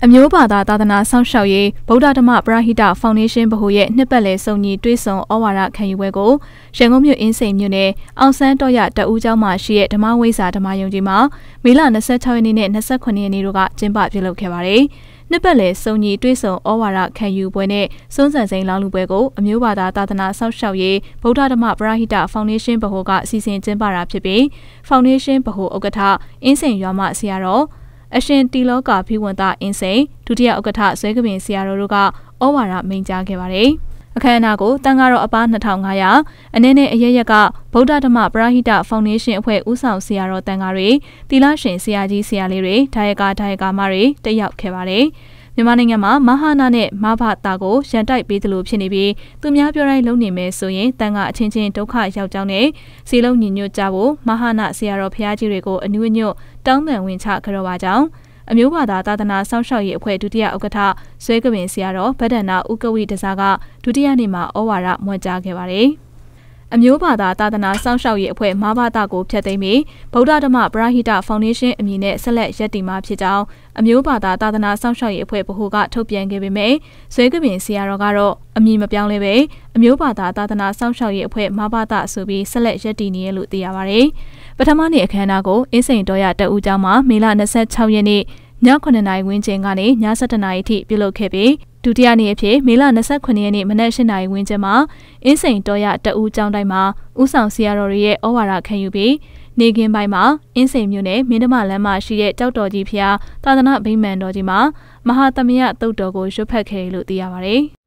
အမျိုးဘာသာသာသနာစောင့်ရှောက်ရေးဗုဒ္ဓဓမ္မပရဟိတဖောင်ဒေးရှင်းဗဟိုရဲ့နှစ်ပတ်လည်စုံညီတွဲဆုံဩဝါဒခံယူပွဲကိုရန်ကုန်မြို့အင်းစိန်မြို့နယ်အောင်ဆန်းတော်ရတအူးကျောင်းမှာရှိတဲ့ဓမ္မဝိဇ္ဇာဓမ္မယုံကြီးမှာမေလ26ရက်နေ့နဲ့28ရက်နေ့တို့ကကျင်းပပြုလုပ်ခဲ့ပါတယ်။နှစ်ပတ်လည်စုံညီတွဲဆုံဩဝါဒခံယူပွဲနဲ့စွန်းစံစိန်လောင်းလူပွဲကိုအမျိုးဘာသာသာသနာစောင့်ရှောက်ရေးဗုဒ္ဓဓမ္မပရဟိတဖောင်ဒေးရှင်းဗဟိုကအစီအစဉ်ကျင်းပတာဖြစ်ပြီးဖောင်ဒေးရှင်းဗဟိုဥက္ကဋ္ဌအင်းစိန်ရွာမဆရာတော်အရှင်တီလောကဖိဝန္တအင်းစိန်ဒုတိယဥက္ကဋ္ဌဇွဲကပင်ဆရာတော်တို့ကဩဝါဒမိန့်ကြားခဲ့ပါတယ်။အခမ်းအနားကိုတန်ဃာတော်အပါ2500အနေနဲ့အရရက်ကဗုဒ္ဓဓမ္မပရဟိတဖောင်ဒေးရှင်းအဖွဲ့ဦးဆောင်ဆရာတော်တန်ဃာတွေတီလာရှင်ဆရာကြီးဆရာလေးတွေဒါယကာမတွေတက်ရောက်ခဲ့ပါတယ်။မြန်မာနိုင်ငံမှာမဟာနာနဲ့မဘာတာကိုရန်တိုက်ပေးသလိုဖြစ်နေပြီးသူများပြောတိုင်းလုံနေမယ်ဆိုရင်တန်ခါအချင်းချင်းဒုက္ခရောက်ကြောင်းနဲ့စီလုံးညီညွတ်ကြဖို့မဟာနာဆရာတော်ဖျားကြီးတွေကိုအနုအညွတ်တောင်းပန်ဝင်ချကြတော့ပါကြောင်းအမျိုးဘာသာသာသနာစောင့်ရှောက်ရေးအဖွဲ့ဒုတိယဥက္ကဋ္ဌဇွဲကပင်ဆရာတော်ဗဒ္ဒနာဥကဝိတစားကဒုတိယနေ့မှာဩဝါဒမွှန်ကြားခဲ့ပါတယ်။အမျိုးဘာသာသာသနာစောင့်ရှောက်ရေးအဖွဲ့မဘာတာကိုဖျက်သိမ်းပြီးဗုဒ္ဓဓမ္မပရဟိတဖောင်ဒေးရှင်းအမည်နဲ့ဆက်လက်ရပ်တည်မှာဖြစ်ကြောင်းအမျိုးဘာသာသာသနာစောင့်ရှောက်ရေးအဖွဲ့ဗဟိုကထုတ်ပြန်ခဲ့ပေမဲ့ဇွဲကပင်ဆရာတော်ကတော့အမည်မပြောင်းလဲပဲအမျိုးဘာသာသာသနာစောင့်ရှောက်ရေးအဖွဲ့မဘာတာဆိုပြီးဆက်လက်ရပ်တည်နေရလို့သိရပါတယ်။ပထမနေ့အခမ်းအနားကိုအင်းစိန်တော်ရတအူးကျောင်းမှာမေလ26ရက်နေ့ည9:00နာရီဝန်းကျင်ကနေည7:00နာရီထိပြုလုပ်ခဲ့ပြီးဒုတိယနေ့အဖြစ်မေလ28ရက်နေ့မနက်8:00နာရီဝန်းကျင်မှာအင်းစိန်တော်ရတအူးကျောင်းတိုင်းမှာဦးဆောင်ဆရာတော်တွေရဲ့ဩဝါဒခံယူပြီးနေကင်းပိုင်းမှာအင်းစိန်မြို့နယ်မင်းဓမ္မလမ်းမှာရှိတဲ့ကြောက်တော်ကြီးဖျားသာသနာဗိမာန်တော်ကြီးမှာမဟာသမယသုတ်တော်ကိုရွတ်ဖတ်ခဲ့တယ်လို့သိရပါတယ်။